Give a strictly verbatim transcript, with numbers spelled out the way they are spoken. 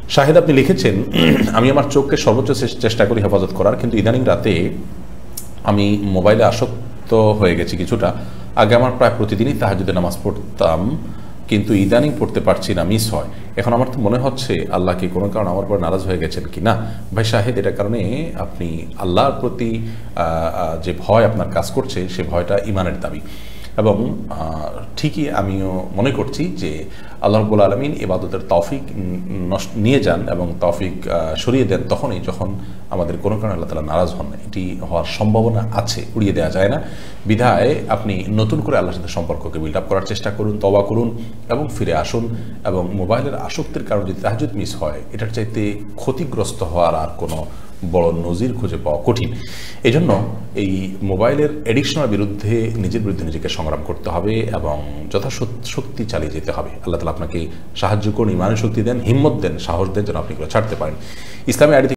শাহেদ আপনি লিখেছেন, আমি আমার চোখকে সর্বোচ্চ চেষ্টা করি হেফাজত করার, কিন্তু ইদানিং রাতে আমি মোবাইলে আসক্ত হয়ে গেছি কিছুটা। আগে আমার প্রায় প্রতিদিনই তাহাজ্জুদের নামাজ পড়তাম, কিন্তু ইদানিং পড়তে পারছি না, মিস হয়। এখন আমার তো মনে হচ্ছে আল্লাহ কি কোনো কারণে আমার উপর নারাজ হয়ে গেছেন কি না। ভাই শাহেদ, এটার কারণে আপনি আল্লাহর প্রতি যে ভয় আপনার কাজ করছে, সে ভয়টা ইমানের দাবি। এবং ঠিকই আমিও মনে করছি যে আল্লাহ রাব্বুল আলামিন ইবাদতের তৌফিক নিয়ে যান এবং তৌফিক সরিয়ে দেন তখনই যখন আমাদের কোনো কারণে আল্লাহ তাআলা নারাজ হন। এটি হওয়ার সম্ভাবনা আছে, উড়িয়ে দেওয়া যায় না। বিধায় আপনি নতুন করে আল্লাহর সাথে সম্পর্ককে বিল্ড আপ করার চেষ্টা করুন, তওবা করুন এবং ফিরে আসুন। এবং মোবাইলের আসক্তির কারণে যদি তাহাজ্জুদ মিস হয়, এটার চাইতে ক্ষতিগ্রস্ত হওয়ার আর কোনো বড় নজির খুঁজে পাওয়া কঠিন। এই জন্য এই মোবাইলের এডিকশনের বিরুদ্ধে নিজের বিরুদ্ধে নিজেকে সংগ্রাম করতে হবে এবং যথাশক্তি চালিয়ে যেতে হবে। আল্লাহ তাআলা আপনাকে সাহায্য করুন, ইমানের শক্তি দেন, হিম্মত দেন, সাহস দেন যেন আপনি এগুলো ছাড়তে পারেন। ইসলামী আইডি